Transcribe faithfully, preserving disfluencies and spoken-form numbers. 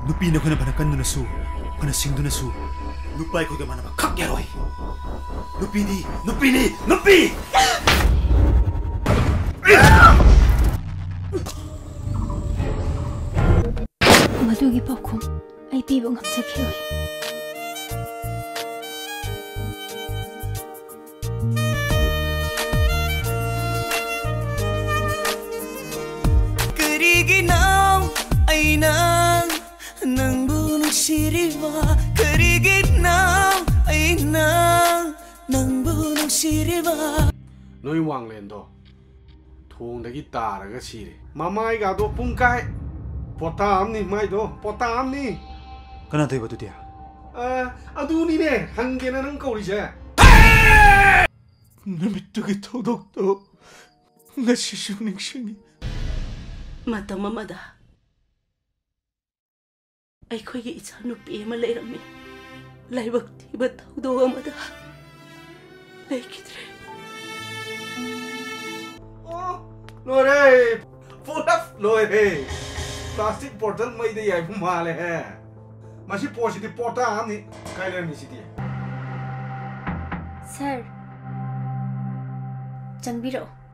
नुपी नखोना Fanaa कन्दुनसु Fanaa सिंगदुनसु नुपाई खोगे मानबा खक यारोय नुपीदी नुपीनी नुपी मधुगी पाखुम I पीबो ngapchakiroi करigi now aina nangbu nushiriwa करigi now aina nangbu nushiriwa noi wanglen do thong dagi taraga sire mamai ga do pungkai potam ni mai do potam ni kana dei batu dia a adu ni ne hangena nang kauri je namittu gi thodok to ngasi shuning shingi mata mamada ai khoi gi icha nu pe ma leirami laibak thi ba thaudo amada lekidre oh lore full of lore plastic bottle mai de yai male hai masi positive pota ani kailer ni sidi sir changbiro